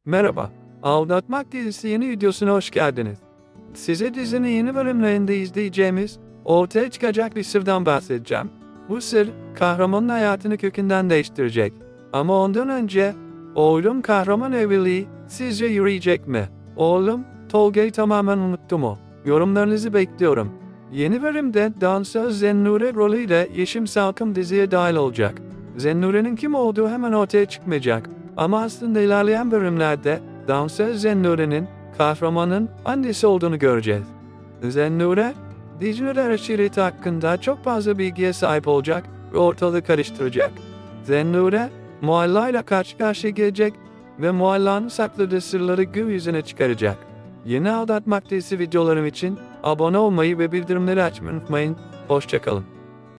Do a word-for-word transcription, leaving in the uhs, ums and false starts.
Merhaba, Aldatmak dizisi yeni videosuna hoş geldiniz. Size dizinin yeni bölümlerinde izleyeceğimiz, ortaya çıkacak bir sırdan bahsedeceğim. Bu sır, kahramanın hayatını kökünden değiştirecek. Ama ondan önce, oğlum kahraman evliliği sizce yürüyecek mi? Oğlum, Tolga'yı tamamen unuttu mu? Yorumlarınızı bekliyorum. Yeni bölümde dansöz Zennure rolüyle Yeşim Salkım diziye dahil olacak. Zennure'nin kim olduğu hemen ortaya çıkmayacak. Ama aslında ilerleyen bölümlerde dansöz Zennure'nin kahramanın annesi olduğunu göreceğiz. Zennure, Dicle'ler aşireti hakkında çok fazla bilgiye sahip olacak ve ortalığı karıştıracak. Zennure, Mualla ile karşı karşıya gelecek ve Mualla'nın sakladığı sırları gün yüzüne çıkaracak. Yeni Aldatmak dizisi videolarım için abone olmayı ve bildirimleri açmayı unutmayın. Hoşçakalın.